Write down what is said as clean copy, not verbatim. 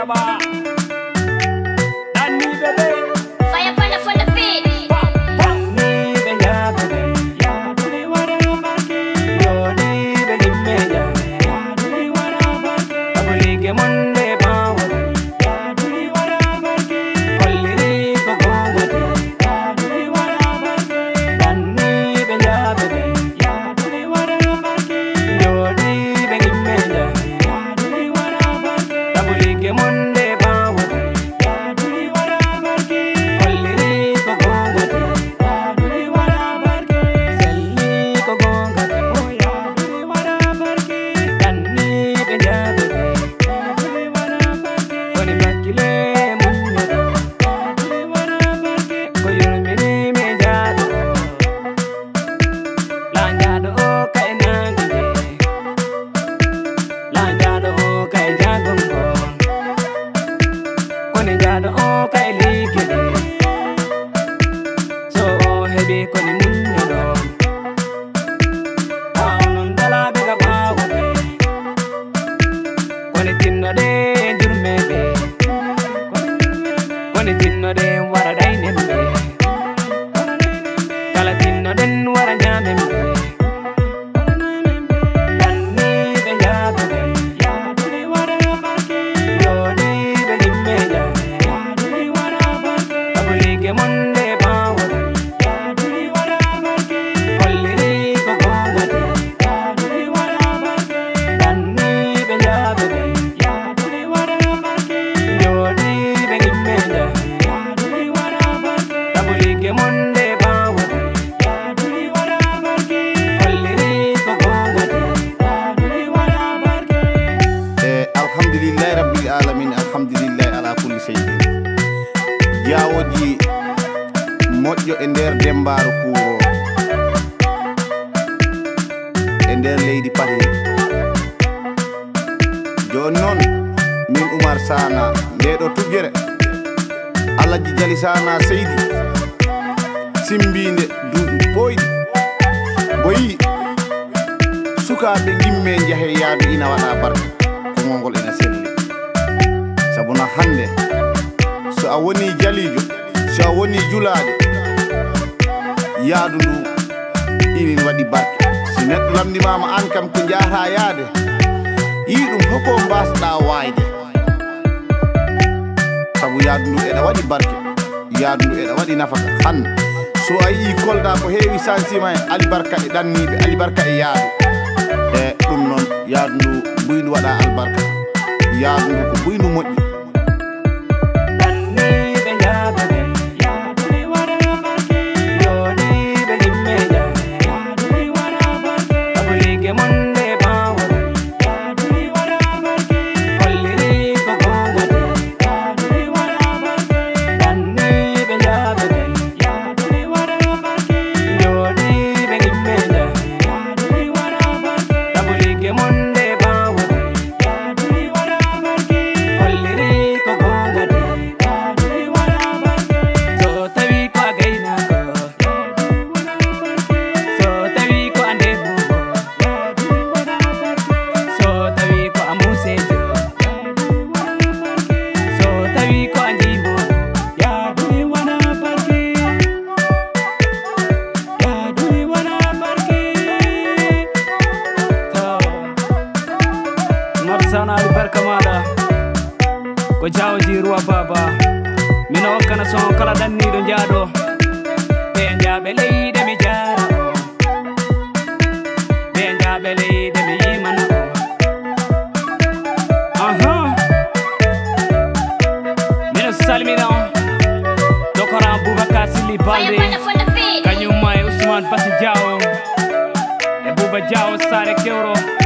Jaba. Danny baby. Fire burner for the beat. Danny baby, ya baby, ya duli wara barke. Yo di baby me ya, ya duli wara barke. Abuli ke monde bawa, ya duli wara barke. Oliri ko gongo de, ya duli wara barke. Danny baby, ya baby, ya duli wara barke. Yo di baby me ya, ya duli wara barke. Abuli ke monde bawa, ya duli wara barke. Oliri ko gongo de, ya duli wara barke. Selli ko gongo de, ya duli wara barke. Danny baby, ya baby, ya duli wara barke. Koni bakile munyado, ya duli wara barke. Ko yurmini me jado, lanjado kay nangide, lanjado kay jagongo, koni jado kay likide. So hebi koni munyado, non dala bega bawode, koni tinnode jurmebe, koni tinnode wara daynembe, kala tinnoden wara nyamembe. Danny be ya baby, ya duli wara barke. Yo di be gimme ya, ya duli wara barke. Abuli ke monde bawode, ya duli wara barke. Oliri ko gongo de, ya duli wara barke. Danny be ya baby, ya duli wara barke. Yo di be gimme ya, ya duli wara barke. Abuli ke monde bawode, ya duli wara barke. Oliri ko gongo de, ya duli wara barke. Alhamdulillahi rabbil alamin, alhamdulillahi ala kulli shay'in. Jawoji moƴƴo e nder dembaru kuuro e nder leydi Pati. Joni noon min Oumar Sana ndeɗo tujjere Alaji Jali Sana Seydi simbinde duuɓi ɓoyɗi boyi sukaɓe gimme jeehe yaadu ina waɗa barka kongol ina selli. Sabuna hande so a woni jalijo, so a woni julaɗo, yaadu ndu inin waɗi barke. Si neɗɗo lamdimama an kam ko jahata yaade, yi ɗum hoko mbasɗa wayde, sabu yaadu ndu eɗa waɗi barke, yaadu ndu eɗa waɗi nafaka. Han so a yii kolda ko heewi sansima e alibarka e ɗanniɓe, alibarka e yaadu. E ɗum noon yaadu ndu buydu waɗa albarka, yaadu ndu ko buydu moƴƴi. Danny be ya baby, ya duli wara barke. Yo di be gimme ya, ya duli wara barke. Abuli ke monde bawode, ya duli wara barke. Oliri ko gongo de, ya duli wara barke. Danny be ya baby, ya duli wara barke. Yo di be gimme ya, ya duli wara barke. Abuli ke monde bawode, ya duli wara barke. Oliri ko gongo de, ya duli wara barke. So tawi ko a gaynako, ya duli wara barke. So tawi ko a ndemo, ya duli wara barke. So tawi ko a musejo, ya duli wara barke. So tawi ko a ndimo, ya duli wara barke. Ya duli wara barke. To Oumar Sana albarka maɗa ko jawji ruwa baba. Min hokkana son kala danniɗo jaaɗo ɓe jaaɓe leyde mi jaara o, ɓe jaaɓe leyde mi yimana o. Min salmina Dokoran Boubacar Silly Fire Balde, burner for the beat. kañum ma e Ousmane Basi Diawo e Bouba Diawo Sare Kewro.